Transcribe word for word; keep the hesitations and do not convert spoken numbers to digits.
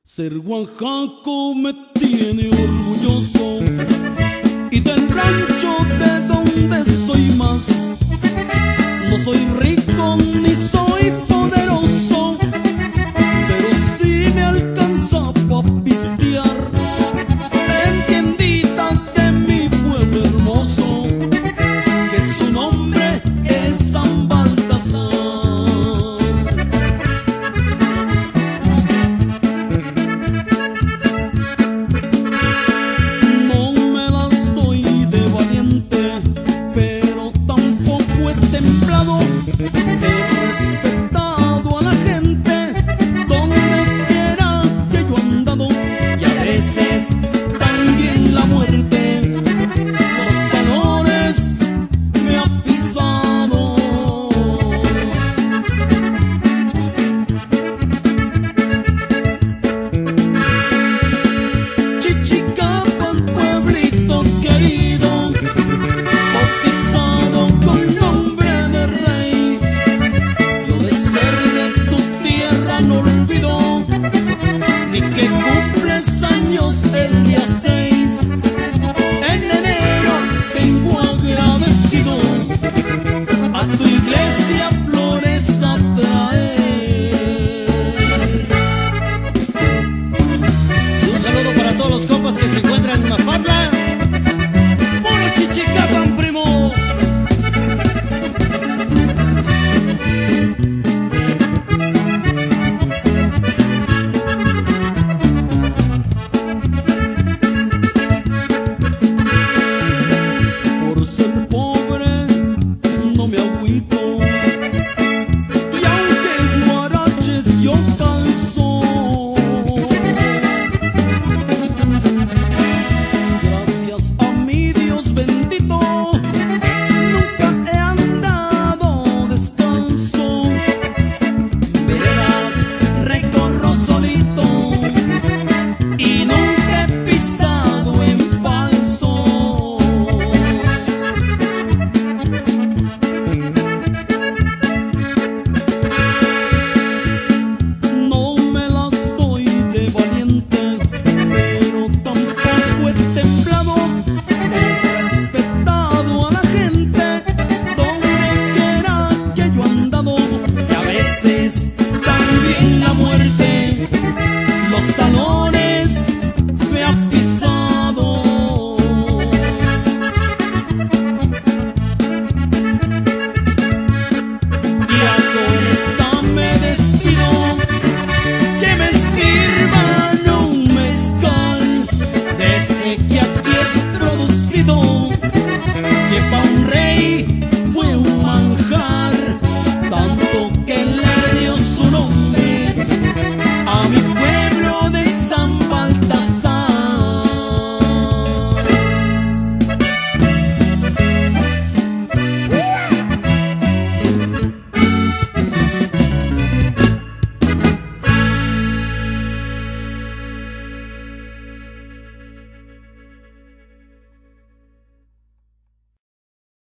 Ser oaxaco me tiene orgulloso y del rancho de donde soy más. No soy rico ni soy poderoso, pero sí me alcanza pa' pistear en tienditas de mi pueblo hermoso, que su nombre es San Baltasar. He respetado a la gente donde quiera que yo he andado, y a veces también la muerte los talones me ha pisado. Chichicapan, pueblito querido, bautizado con nombre de rey. No olvido ni que cumples años el día seis. En enero vengo agradecido a tu iglesia flores a traer. Y un saludo para todos los compas que se encuentran en Mafalda. ¡Puro Chichicapan, primo! Ser pobre no me agüito, y aunque guaraches yo calzo, gracias a mi Dios bendito nunca he andado descalzo. Verás, recorro solito y nunca he pisado en falso. También la muerte los talones